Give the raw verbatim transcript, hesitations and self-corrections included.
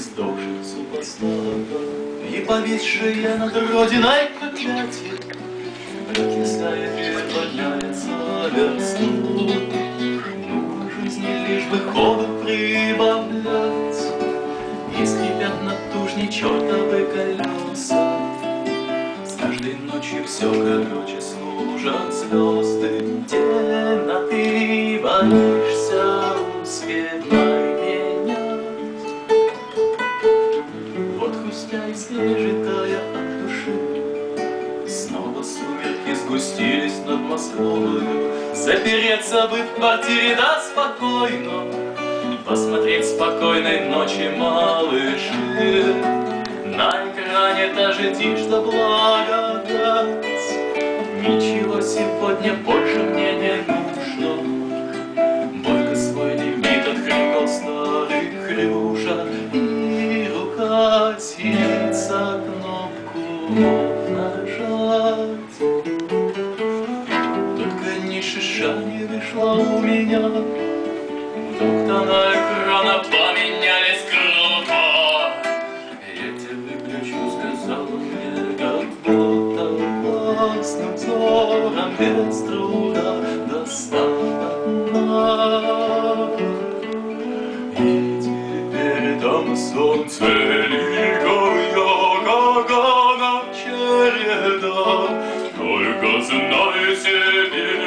издохших супостатов и повисшие над родиной проклятие. Прокисая предводняется версту, ну, жизни лишь бы ходу прибавлять, и скрипят натужней чертовы колеса. С каждой ночью все короче служат звезды, темноты боишься успевай менять. Вот хрустя и скрежетая от души, снова сумерки сгустились над Москвою. Запереться бы в квартире, да спокойно посмотреть спокойной ночи малыши. На экране даже тишь да благодать. Ничего сегодня больше мне не нужно. Только свой лимит отхрипал старый Хрюша, и рука силится кнопку нажать. Только ни шиша не вышла у меня. Вдруг-то на экрана поменялись круто. Я тебя выключу, сказала мне, как будто властным взором без труда достала. И теперь там солнце ликое, как она череда. Только знаю себе